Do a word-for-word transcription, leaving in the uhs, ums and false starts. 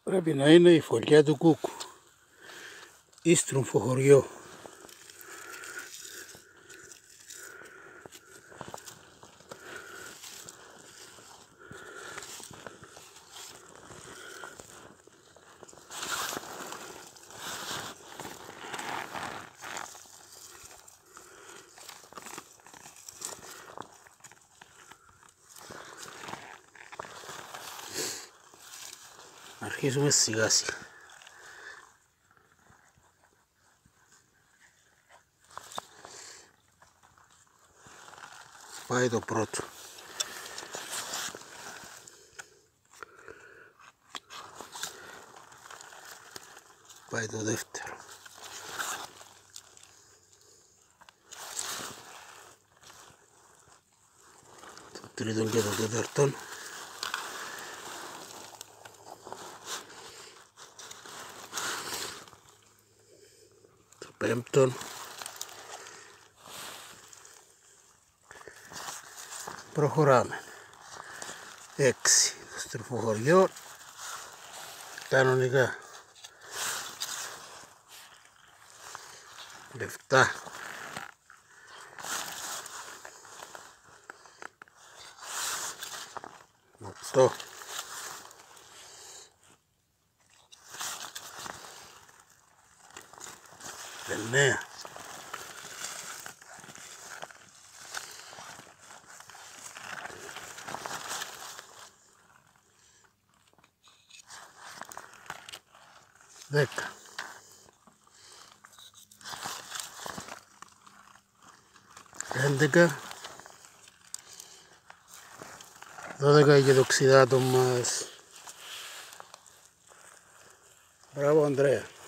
Πρέπει να είναι η φωλιά του κούκου ή στρουμφοχωριό. Αρχίζουμε σιγά σιγά. Πάει το πρώτο. Πάει το δεύτερο. Το τρίτο και το τέταρτο. Το πέμπτο. Προχωράμε. Έξι. Το στροφοχωριό. Κανονικά. Εφτά. Οκτώ. Εννέα. Δέκα. Έντεκα. Δώδεκα και το οξυδάτο μας. Μπράβο Ανδρέα.